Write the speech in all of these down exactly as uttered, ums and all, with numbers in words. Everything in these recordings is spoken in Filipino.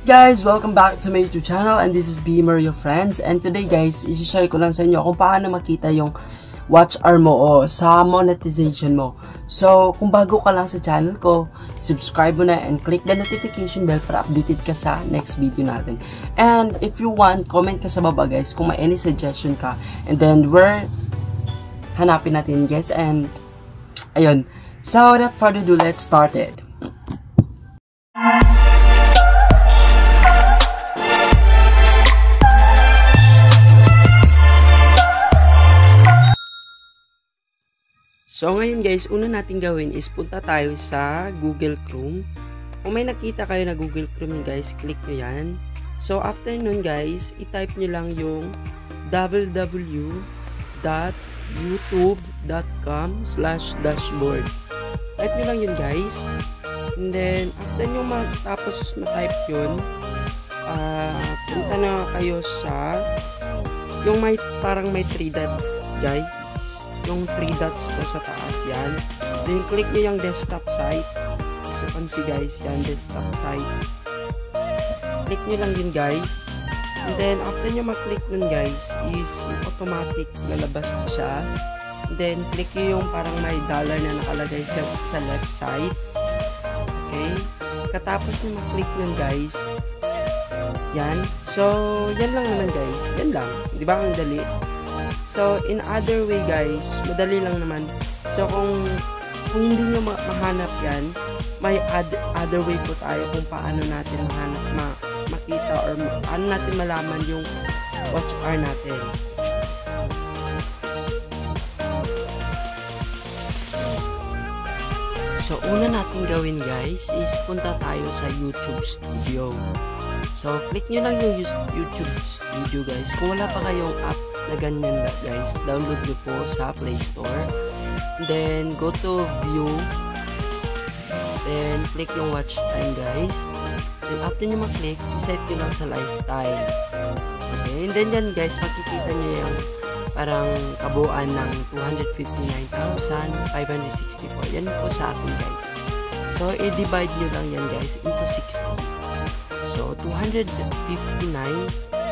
Guys, welcome back to my YouTube channel and this is Beamer, your friends. And today guys, isi-share ko lang sa inyo kung paano makita yung watch hour mo o sa monetization mo. So, kung bago ka lang sa channel ko, subscribe mo na and click the notification bell para updated ka sa next video natin. And if you want, comment ka sa baba guys kung may any suggestion ka. And then, we're hanapin natin guys. And, ayun. So, without further ado, let's start it. So, ngayon guys, una natin gawin is punta tayo sa Google Chrome. Kung may nakita kayo na Google Chrome guys, click nyo yan. So, after nun guys, i-type nyo lang yung w w w dot youtube dot com slash dashboard. Type nyo lang yun guys. And then, after nyo matapos na-type yun, uh, punta na kayo sa yung may parang may three dot guys. Yung three dots po sa taas yan. Then click nyo yung desktop site. So you can see guys, yan desktop site. Click nyo lang yun guys. And then after nyo mag-click nun guys, is automatic lalabas na siya. And then click nyo yung parang may dollar na nakalagay sa, sa left side. Okay. Katapos nyo mag-click nun guys, yan. So yan lang naman guys. Yan lang. Di ba ang dali? So, in other way guys, madali lang naman. So, kung, kung hindi nyo ma mahanap yan, may ad other way po tayo kung paano natin mahanap, ma makita or ma paano natin malaman yung watch hour natin. So, una natin gawin guys is punta tayo sa YouTube Studio. So, click nyo lang yung YouTube Studio guys. Kung wala pa kayong app na ganyan guys, download nyo po sa Play Store. Then, go to View. Then, click yung watch time guys. Then, after nyo mag-click, set nyo lang sa lifetime. Okay, and then yan guys, makikita nyo yung parang kabuuan ng two hundred fifty-nine thousand five hundred sixty-four. Yan po sa atin guys. So, i-divide nyo lang yan guys into sixty. So, two hundred fifty-nine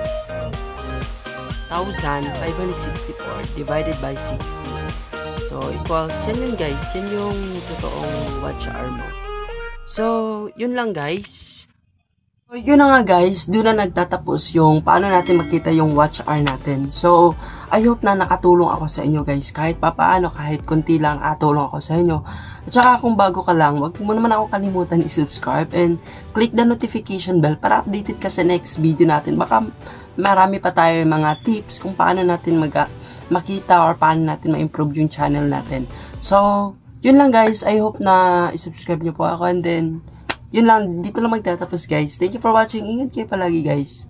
thousand five hundred sixty-four divided by sixty. So, equals, yan yun guys. Yan yung totoong watch hour mo. So, yun lang guys. So, yun na nga guys. Doon na nagtatapos yung paano natin makita yung watch hour natin. So, I hope na nakatulong ako sa inyo guys. Kahit papaano, kahit konti lang, atulong ako sa inyo. At saka kung bago ka lang, wag mo naman ako kalimutan i-subscribe and click the notification bell para updated ka sa next video natin. Baka marami pa tayo mga tips kung paano natin mag makita or paano natin ma-improve yung channel natin. So, yun lang guys. I hope na i-subscribe nyo po ako and then, yun lang. Dito lang magtatapos guys. Thank you for watching. Ingat kayo palagi guys.